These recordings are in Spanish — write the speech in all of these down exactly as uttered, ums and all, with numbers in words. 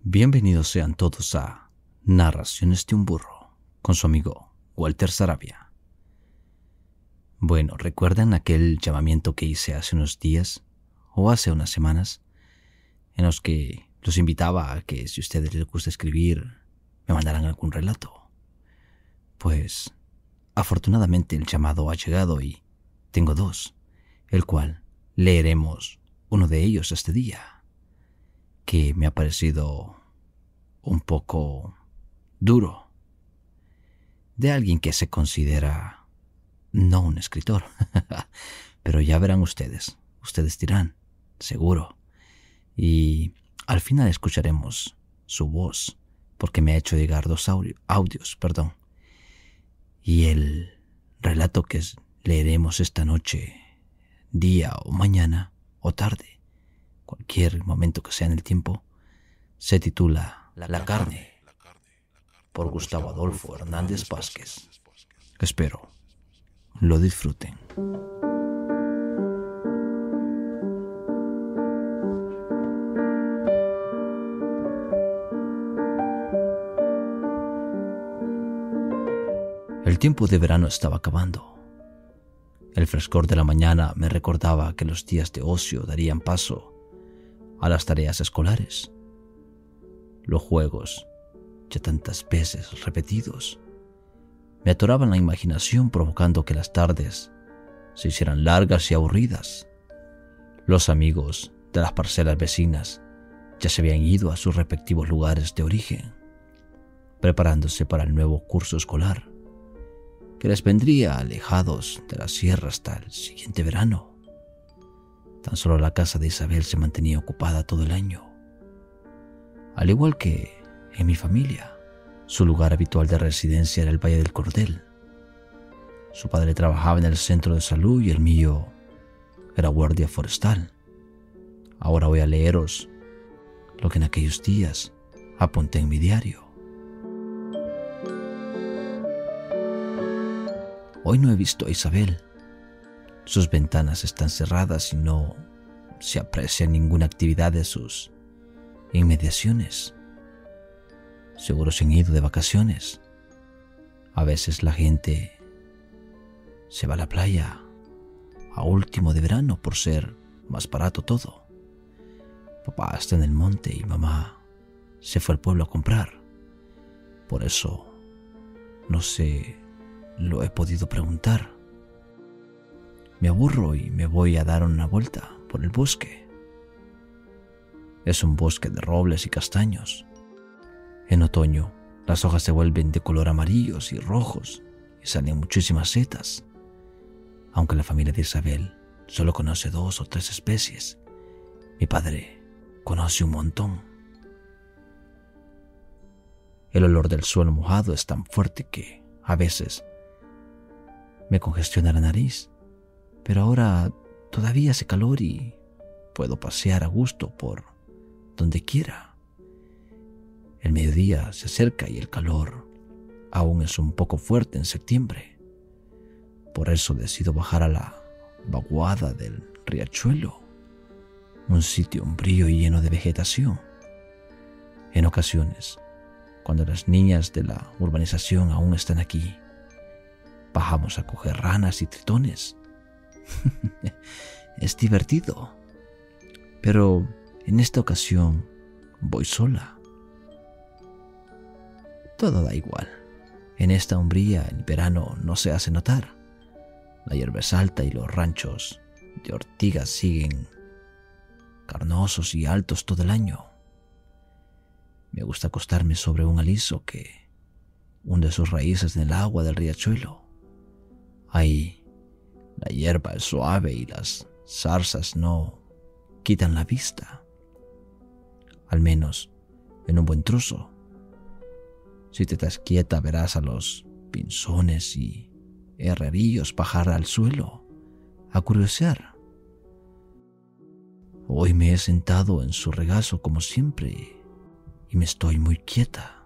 Bienvenidos sean todos a Narraciones de un Burro, con su amigo Walter Sarabia. Bueno, ¿recuerdan aquel llamamiento que hice hace unos días o hace unas semanas en los que los invitaba a que, si a ustedes les gusta escribir, me mandaran algún relato? Pues, afortunadamente el llamado ha llegado y tengo dos, el cual leeremos uno de ellos este día, que me ha parecido un poco duro, de alguien que se considera no un escritor, pero ya verán ustedes, ustedes dirán, seguro, y al final escucharemos su voz, porque me ha hecho llegar dos audio, audios, perdón, y el relato que leeremos esta noche, día o mañana o tarde, cualquier momento que sea en el tiempo, se titula La, la carne, por Gustavo Adolfo Hernández Vázquez. Espero lo disfruten. El tiempo de verano estaba acabando. El frescor de la mañana me recordaba que los días de ocio darían paso a las tareas escolares. Los juegos, ya tantas veces repetidos, me atoraban la imaginación, provocando que las tardes se hicieran largas y aburridas. Los amigos de las parcelas vecinas ya se habían ido a sus respectivos lugares de origen, preparándose para el nuevo curso escolar, que les vendría alejados de la sierra hasta el siguiente verano. Tan solo la casa de Isabel se mantenía ocupada todo el año. Al igual que en mi familia, su lugar habitual de residencia era el Valle del Cordel. Su padre trabajaba en el centro de salud y el mío era guardia forestal. Ahora voy a leeros lo que en aquellos días apunté en mi diario. Hoy no he visto a Isabel. Sus ventanas están cerradas y no se aprecia ninguna actividad de sus inmediaciones. Seguro se han ido de vacaciones. A veces la gente se va a la playa a último de verano por ser más barato todo. Papá está en el monte y mamá se fue al pueblo a comprar. Por eso no sé, lo he podido preguntar. Me aburro y me voy a dar una vuelta por el bosque. Es un bosque de robles y castaños. En otoño, las hojas se vuelven de color amarillos y rojos y salen muchísimas setas. Aunque la familia de Isabel solo conoce dos o tres especies, mi padre conoce un montón. El olor del suelo mojado es tan fuerte que, a veces, me congestiona la nariz, pero ahora todavía hace calor y puedo pasear a gusto por donde quiera. El mediodía se acerca y el calor aún es un poco fuerte en septiembre. Por eso decido bajar a la vaguada del riachuelo, un sitio umbrío y lleno de vegetación. En ocasiones, cuando las niñas de la urbanización aún están aquí, bajamos a coger ranas y tritones. Es divertido, pero en esta ocasión voy sola. Todo da igual. En esta umbría el verano no se hace notar. La hierba es alta y los ranchos de ortigas siguen carnosos y altos todo el año. Me gusta acostarme sobre un aliso que hunde sus raíces en el agua del riachuelo. Ahí la hierba es suave y las zarzas no quitan la vista. Al menos en un buen trozo. Si te estás quieta verás a los pinzones y herrerillos bajar al suelo a curiosear. Hoy me he sentado en su regazo como siempre y me estoy muy quieta.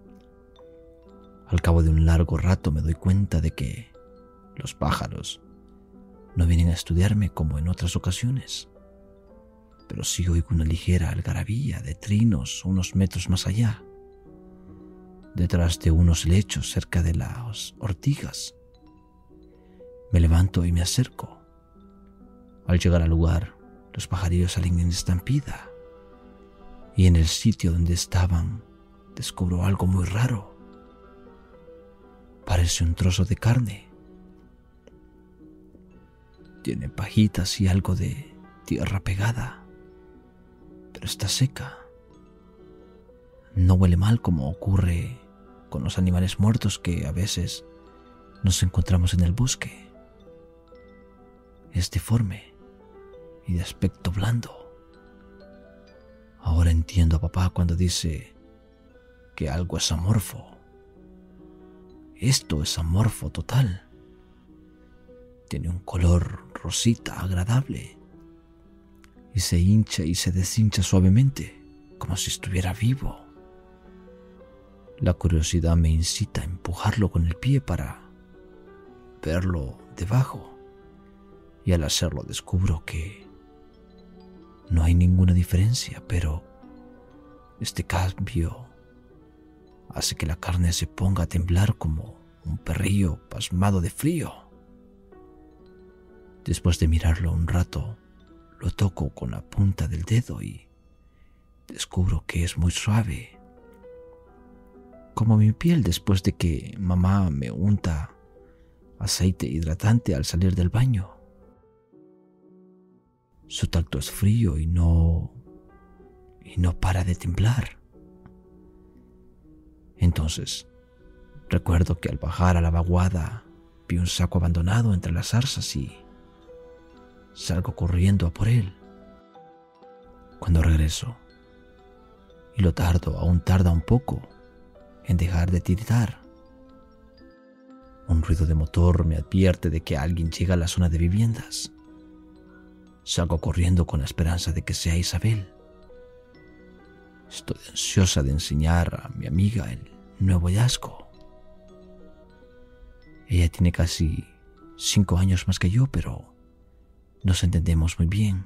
Al cabo de un largo rato me doy cuenta de que los pájaros no vienen a estudiarme como en otras ocasiones. pero sí oigo una ligera algarabía de trinos unos metros más allá, detrás de unos lechos cerca de las ortigas. Me levanto y me acerco. Al llegar al lugar, los pajarillos salen en estampida, y en el sitio donde estaban descubro algo muy raro. Parece un trozo de carne. Tiene pajitas y algo de tierra pegada, pero está seca. No huele mal como ocurre con los animales muertos que a veces nos encontramos en el bosque. Es deforme y de aspecto blando. Ahora entiendo a papá cuando dice que algo es amorfo. Esto es amorfo total. Tiene un color rosita agradable y se hincha y se deshincha suavemente, como si estuviera vivo. La curiosidad me incita a empujarlo con el pie para verlo debajo, y al hacerlo descubro que no hay ninguna diferencia, pero este cambio hace que la carne se ponga a temblar como un perrillo pasmado de frío. Después de mirarlo un rato, lo toco con la punta del dedo y descubro que es muy suave, como mi piel después de que mamá me unta aceite hidratante al salir del baño. Su tacto es frío y no y no para de temblar. Entonces, recuerdo que al bajar a la vaguada vi un saco abandonado entre las zarzas y salgo corriendo a por él. Cuando regreso, y lo tardo, aún tarda un poco en dejar de tiritar. Un ruido de motor me advierte de que alguien llega a la zona de viviendas. Salgo corriendo con la esperanza de que sea Isabel. Estoy ansiosa de enseñar a mi amiga el nuevo hallazgo. Ella tiene casi cinco años más que yo, pero nos entendemos muy bien.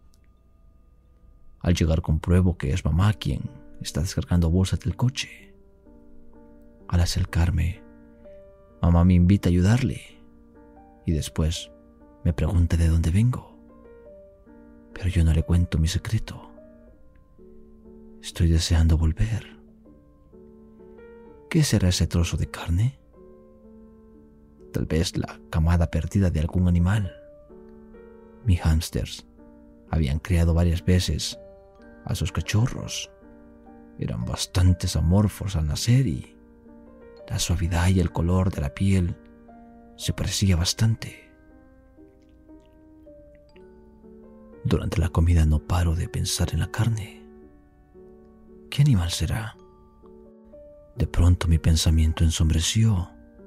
Al llegar compruebo que es mamá quien está descargando bolsas del coche. Al acercarme, mamá me invita a ayudarle y después me pregunta de dónde vengo. Pero yo no le cuento mi secreto. Estoy deseando volver. ¿Qué será ese trozo de carne? Tal vez la camada perdida de algún animal. Mis hámsters habían criado varias veces a sus cachorros. Eran bastante amorfos al nacer y la suavidad y el color de la piel se parecía bastante. Durante la comida no paro de pensar en la carne. ¿Qué animal será? De pronto mi pensamiento ensombreció.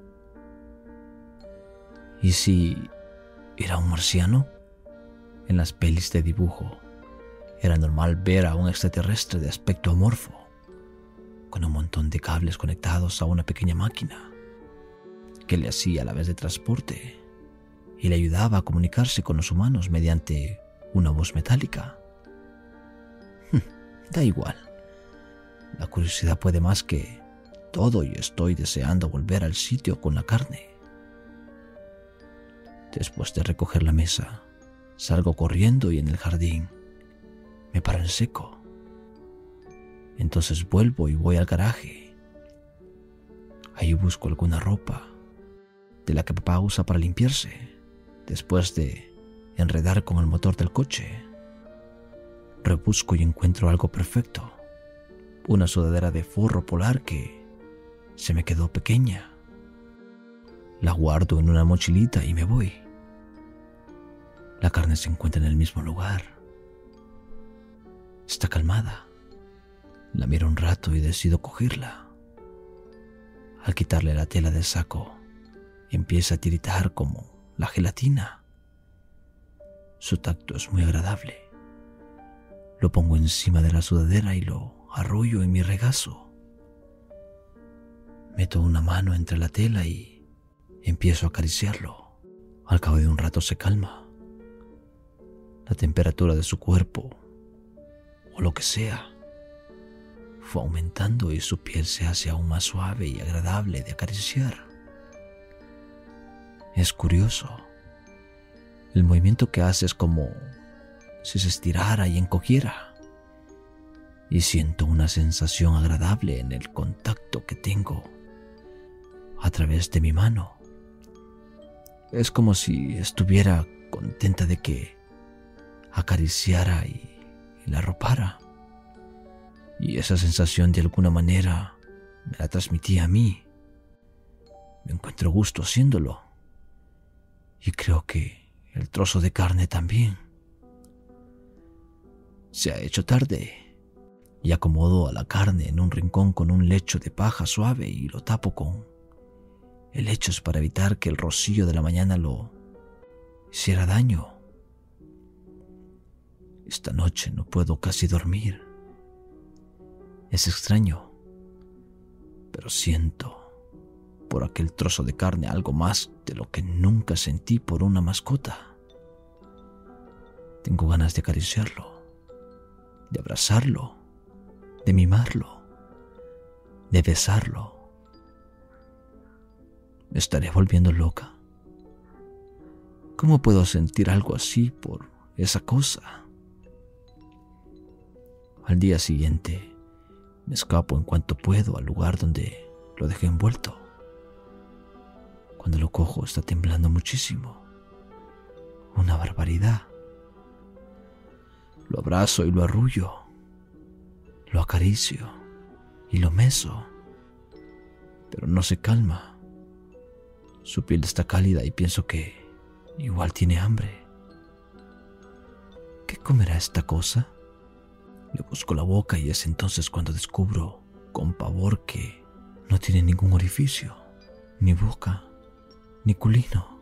¿Y si era un marciano? En las pelis de dibujo era normal ver a un extraterrestre de aspecto amorfo, con un montón de cables conectados a una pequeña máquina que le hacía a la vez de transporte y le ayudaba a comunicarse con los humanos mediante una voz metálica. Da igual. La curiosidad puede más que todo y estoy deseando volver al sitio con la carne. Después de recoger la mesa, salgo corriendo y en el jardín me paro en seco. Entonces vuelvo y voy al garaje. Ahí busco alguna ropa de la que papá usa para limpiarse después de enredar con el motor del coche. Rebusco y encuentro algo perfecto. Una sudadera de forro polar que se me quedó pequeña. La guardo en una mochilita y me voy. La carne se encuentra en el mismo lugar. Está calmada. La miro un rato y decido cogerla. Al quitarle la tela del saco, empieza a tiritar como la gelatina. Su tacto es muy agradable. Lo pongo encima de la sudadera y lo arrullo en mi regazo. Meto una mano entre la tela y empiezo a acariciarlo. Al cabo de un rato se calma. La temperatura de su cuerpo o lo que sea, fue aumentando y su piel se hace aún más suave y agradable de acariciar. Es curioso. El movimiento que hace es como si se estirara y encogiera. Y siento una sensación agradable en el contacto que tengo a través de mi mano. Es como si estuviera contenta de que acariciara y, y la arropara. Y esa sensación de alguna manera me la transmitía a mí. Me encuentro gusto haciéndolo. Y creo que el trozo de carne también. Se ha hecho tarde y acomodo a la carne en un rincón con un lecho de paja suave y lo tapo con helechos para evitar que el rocío de la mañana lo hiciera daño. Esta noche no puedo casi dormir. Es extraño, pero siento por aquel trozo de carne algo más de lo que nunca sentí por una mascota. Tengo ganas de acariciarlo, de abrazarlo, de mimarlo, de besarlo. ¿Me estaré volviendo loca? ¿Cómo puedo sentir algo así por esa cosa? Al día siguiente me escapo en cuanto puedo al lugar donde lo dejé envuelto. Cuando lo cojo está temblando muchísimo. Una barbaridad. Lo abrazo y lo arrullo. Lo acaricio y lo meso. Pero no se calma. Su piel está cálida y pienso que igual tiene hambre. ¿Qué comerá esta cosa? Le busco la boca y es entonces cuando descubro con pavor que no tiene ningún orificio, ni boca, ni culino.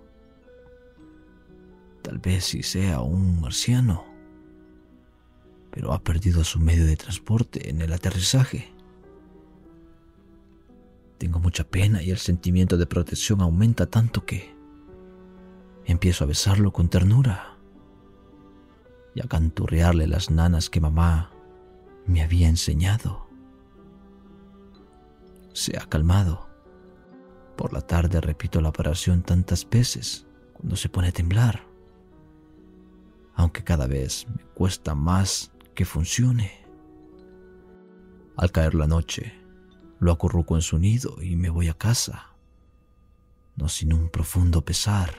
Tal vez sí sea un marciano, pero ha perdido su medio de transporte en el aterrizaje. Tengo mucha pena y el sentimiento de protección aumenta tanto que empiezo a besarlo con ternura y a canturrearle las nanas que mamá me había enseñado. Se ha calmado. Por la tarde repito la operación tantas veces cuando se pone a temblar, aunque cada vez me cuesta más que funcione. Al caer la noche, lo acurruco en su nido y me voy a casa, no sin un profundo pesar.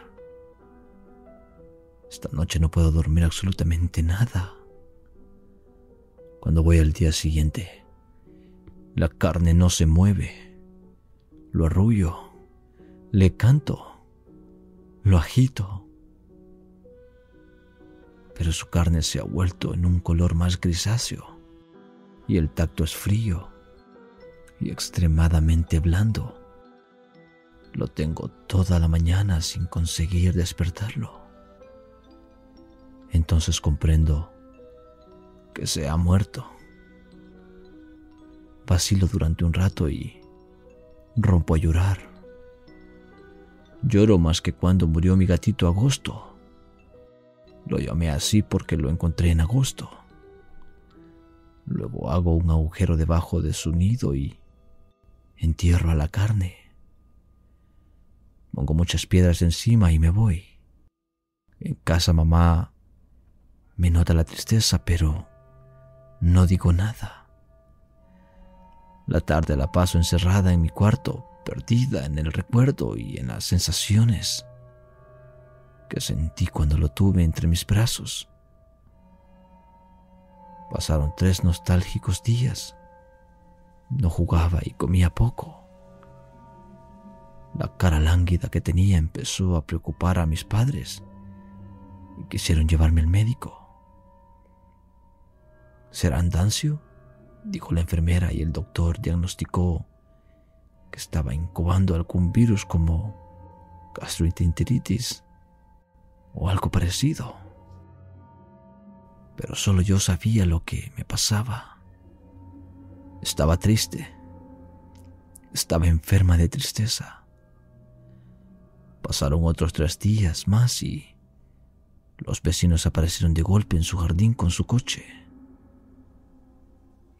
Esta noche no puedo dormir absolutamente nada. Cuando voy al día siguiente, la carne no se mueve. Lo arrullo, le canto, lo agito. Pero su carne se ha vuelto en un color más grisáceo y el tacto es frío y extremadamente blando. Lo tengo toda la mañana sin conseguir despertarlo. Entonces comprendo que se ha muerto. Vacilo durante un rato y rompo a llorar. Lloro más que cuando murió mi gatito Agosto. Lo llamé así porque lo encontré en agosto. Luego hago un agujero debajo de su nido y entierro a la carne. Pongo muchas piedras encima y me voy. En casa mamá me nota la tristeza, pero no digo nada. La tarde la paso encerrada en mi cuarto, perdida en el recuerdo y en las sensaciones que sentí cuando lo tuve entre mis brazos. Pasaron tres nostálgicos días. No jugaba y comía poco. La cara lánguida que tenía empezó a preocupar a mis padres y quisieron llevarme al médico. ¿Será Andancio?, dijo la enfermera, y el doctor diagnosticó que estaba incubando algún virus como gastroenteritis o algo parecido. Pero solo yo sabía lo que me pasaba. Estaba triste. Estaba enferma de tristeza. Pasaron otros tres días más y los vecinos aparecieron de golpe en su jardín con su coche.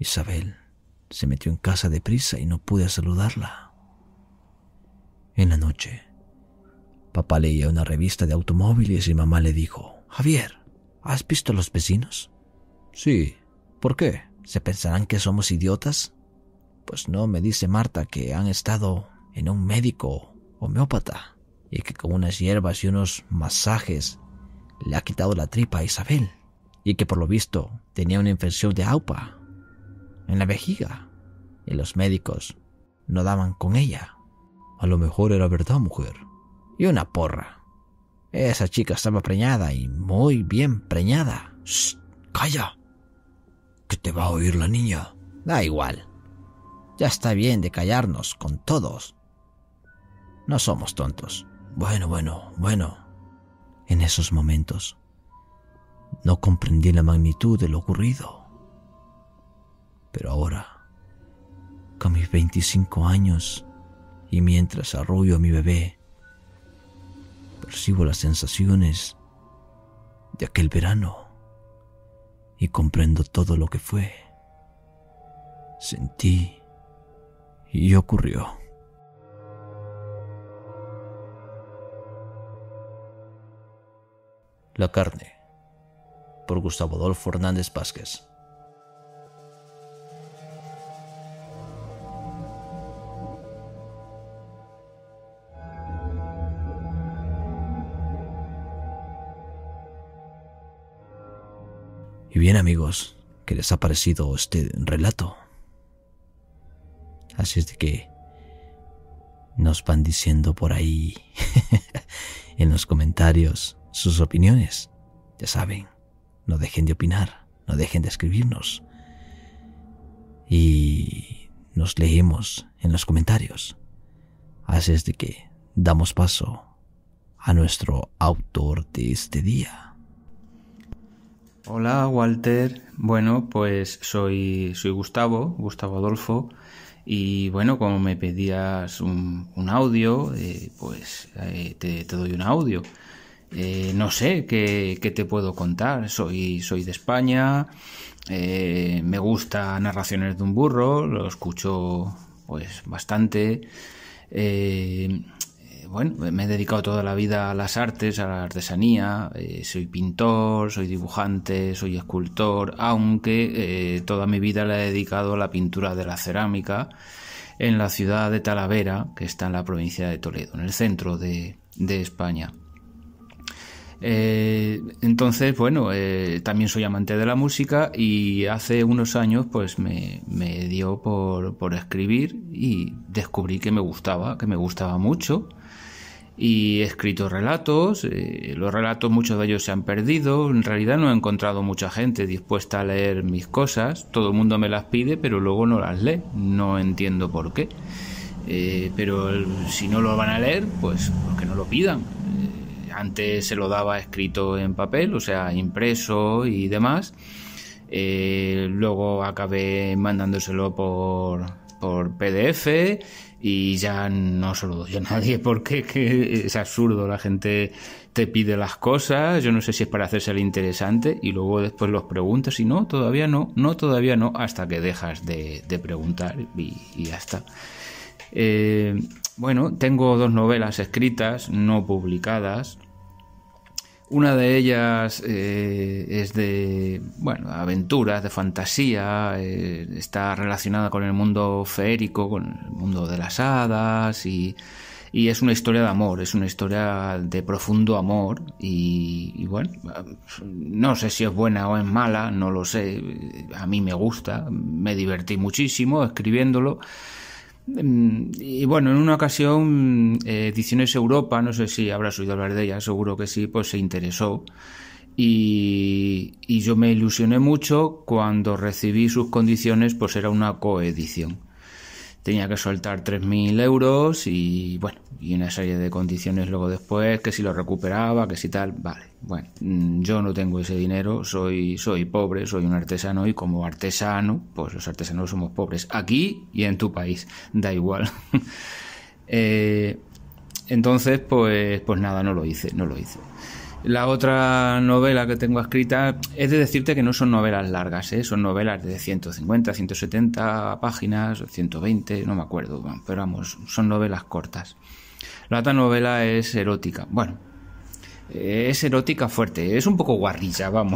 Isabel se metió en casa deprisa y no pude saludarla. En la noche, papá leía una revista de automóviles y mamá le dijo: Javier, ¿has visto a los vecinos? Sí. ¿Por qué? ¿Se pensarán que somos idiotas? Pues no, me dice Marta que han estado en un médico homeópata y que con unas hierbas y unos masajes le ha quitado la tripa a Isabel y que por lo visto tenía una infección de A U P A en la vejiga y los médicos no daban con ella. A lo mejor era verdad, mujer. Y una porra. Esa chica estaba preñada y muy bien preñada. ¡Shh! ¡Calla! Que te va a oír la niña. Da igual. Ya está bien de callarnos con todos. No somos tontos. Bueno, bueno, bueno. En esos momentos no comprendí la magnitud de lo ocurrido. Pero ahora, con mis veinticinco años y mientras arrullo a mi bebé, percibo las sensaciones de aquel verano y comprendo todo lo que fue, sentí y ocurrió. La carne, por Gustavo Adolfo Hernández Vázquez. Y bien, amigos, ¿qué les ha parecido este relato? Así es de que nos van diciendo por ahí en los comentarios sus opiniones. Ya saben, no dejen de opinar, no dejen de escribirnos. Y nos leemos en los comentarios. Así es de que damos paso a nuestro autor de este día. Hola, Walter. Bueno, pues soy, soy Gustavo, Gustavo Adolfo. Y bueno, como me pedías un, un audio, eh, pues eh, te, te doy un audio. Eh, no sé ¿qué, qué te puedo contar. Soy, soy de España, eh, me gusta Narraciones de un burro, lo escucho pues bastante. Eh, bueno, me he dedicado toda la vida a las artes, a la artesanía. Eh, soy pintor, soy dibujante, soy escultor, aunque eh, toda mi vida la he dedicado a la pintura de la cerámica en la ciudad de Talavera, que está en la provincia de Toledo, en el centro de, de España. Eh, entonces, bueno, eh, también soy amante de la música y hace unos años pues me, me dio por, por escribir y descubrí que me gustaba, que me gustaba mucho. Y he escrito relatos, eh, los relatos muchos de ellos se han perdido, en realidad no he encontrado mucha gente dispuesta a leer mis cosas, todo el mundo me las pide pero luego no las lee, no entiendo por qué, eh, pero el, si no lo van a leer, pues, pues que no lo pidan. Eh, antes se lo daba escrito en papel, o sea, impreso y demás, eh, luego acabé mandándoselo por, por P D F y ya no se lo doy a nadie porque que es absurdo, la gente te pide las cosas, yo no sé si es para hacerse el interesante y luego después los preguntas y no, todavía no, no, todavía no, hasta que dejas de, de preguntar y, y ya está. Eh, bueno, tengo dos novelas escritas, no publicadas. Una de ellas eh, es de, bueno, aventuras, de fantasía, eh, está relacionada con el mundo feérico, con el mundo de las hadas y, y es una historia de amor, es una historia de profundo amor y, y bueno, no sé si es buena o es mala, no lo sé, a mí me gusta, me divertí muchísimo escribiéndolo. Y bueno, en una ocasión eh, Ediciones Europa, no sé si habrás oído hablar de ella, seguro que sí, pues se interesó y, y yo me ilusioné mucho cuando recibí sus condiciones, pues era una coedición. Tenía que soltar tres mil euros y bueno, y una serie de condiciones luego después, que si lo recuperaba, que si tal, vale. Bueno, yo no tengo ese dinero, soy, soy pobre, soy un artesano y como artesano, pues los artesanos somos pobres, aquí y en tu país, da igual. eh, entonces, pues, pues nada, no lo hice, no lo hice. La otra novela que tengo escrita, es de decirte que no son novelas largas, ¿eh? Son novelas de ciento cincuenta, ciento setenta páginas, ciento veinte, no me acuerdo, pero vamos, son novelas cortas. La otra novela es erótica, bueno, es erótica fuerte, es un poco guarrilla, vamos,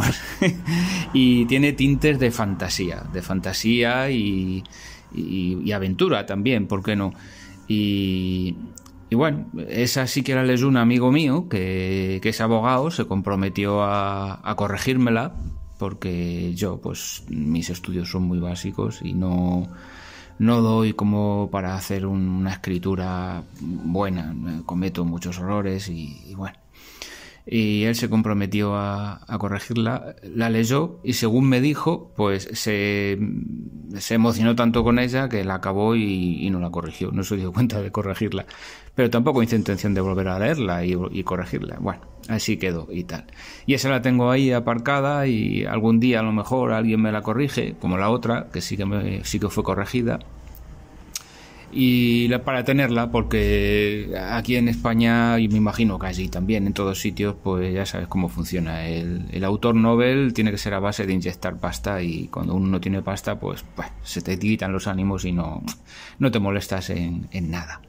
y tiene tintes de fantasía, de fantasía y, y, y aventura también, ¿por qué no? Y... Y bueno, esa sí que la leyó un amigo mío que, que es abogado, se comprometió a, a corregírmela porque yo, pues, mis estudios son muy básicos y no, no doy como para hacer un, una escritura buena, cometo muchos errores y, y bueno. Y él se comprometió a, a corregirla, la leyó y según me dijo, pues se, se emocionó tanto con ella que la acabó y, y no la corrigió, no se dio cuenta de corregirla. Pero tampoco hice intención de volver a leerla y, y corregirla. Bueno, así quedó y tal. Y esa la tengo ahí aparcada y algún día a lo mejor alguien me la corrige, como la otra, que sí que, me, sí que fue corregida. Y la, para tenerla, porque aquí en España, y me imagino que allí también, en todos sitios, pues ya sabes cómo funciona. El, el autor novel tiene que ser a base de inyectar pasta y cuando uno no tiene pasta, pues, pues se te quitan los ánimos y no, no te molestas en, en nada.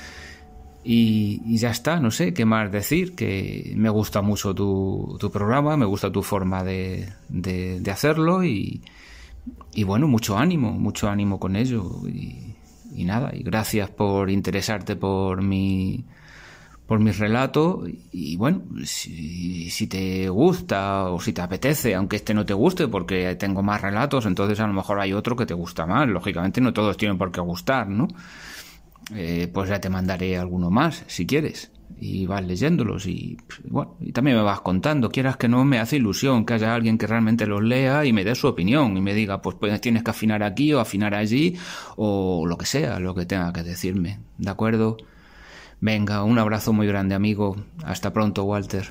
Y, y ya está, no sé qué más decir, que me gusta mucho tu, tu programa, me gusta tu forma de, de, de hacerlo y, y bueno, mucho ánimo, mucho ánimo con ello y, y nada, y gracias por interesarte por mi, por mis relatos y bueno, si, si te gusta o si te apetece, aunque este no te guste porque tengo más relatos, entonces a lo mejor hay otro que te gusta más, lógicamente no todos tienen por qué gustar, ¿no? Eh, pues ya te mandaré alguno más si quieres y vas leyéndolos y bueno, y también me vas contando, quieras que no, me hace ilusión que haya alguien que realmente los lea y me dé su opinión y me diga pues, pues tienes que afinar aquí o afinar allí o lo que sea, lo que tenga que decirme, ¿de acuerdo? Venga, un abrazo muy grande, amigo, hasta pronto, Walter.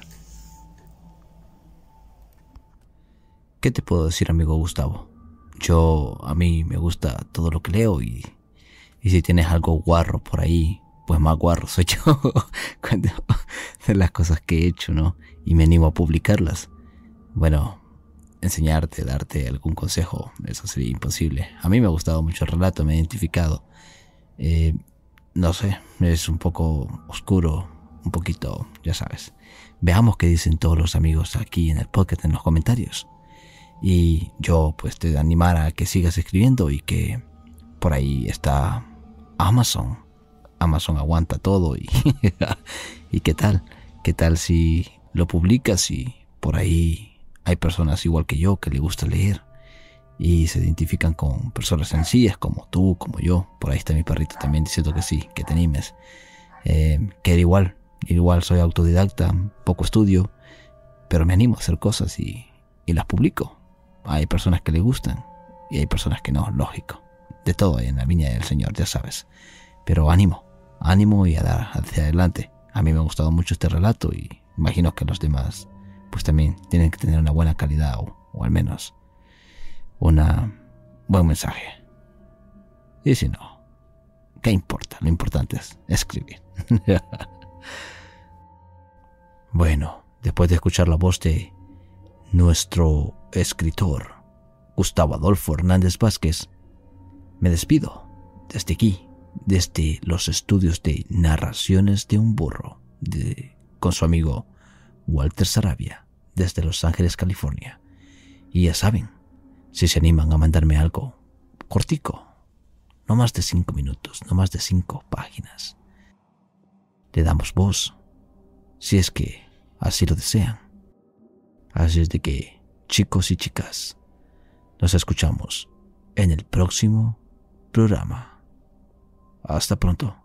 ¿Qué te puedo decir, amigo Gustavo? Yo, a mí me gusta todo lo que leo y Y si tienes algo guarro por ahí, pues más guarro soy yo cuando de las cosas que he hecho, ¿no? Y me animo a publicarlas. Bueno, enseñarte, darte algún consejo, eso sería imposible. A mí me ha gustado mucho el relato, me he identificado. Eh, no sé, es un poco oscuro, un poquito, ya sabes. Veamos qué dicen todos los amigos aquí en el podcast, en los comentarios. Y yo, pues, te animar a que sigas escribiendo y que por ahí está Amazon. Amazon aguanta todo y, y qué tal, qué tal si lo publicas y por ahí hay personas igual que yo que le gusta leer y se identifican con personas sencillas como tú, como yo. Por ahí está mi perrito también diciendo que sí, que te animes. Eh, que igual, igual soy autodidacta, poco estudio, pero me animo a hacer cosas y, y las publico. Hay personas que le gustan y hay personas que no, lógico. De todo hay en la viña del Señor, ya sabes. Pero ánimo, ánimo y a dar hacia adelante. A mí me ha gustado mucho este relato y imagino que los demás pues también tienen que tener una buena calidad o, o al menos un buen mensaje. Y si no, ¿qué importa? Lo importante es escribir. Bueno, después de escuchar la voz de nuestro escritor Gustavo Adolfo Hernández Vázquez, me despido desde aquí, desde los estudios de Narraciones de un Burro, de, con su amigo Walter Sarabia, desde Los Ángeles, California. Y ya saben, si se animan a mandarme algo cortico, no más de cinco minutos, no más de cinco páginas, le damos voz, si es que así lo desean. Así es de que, chicos y chicas, nos escuchamos en el próximo programa. Hasta pronto.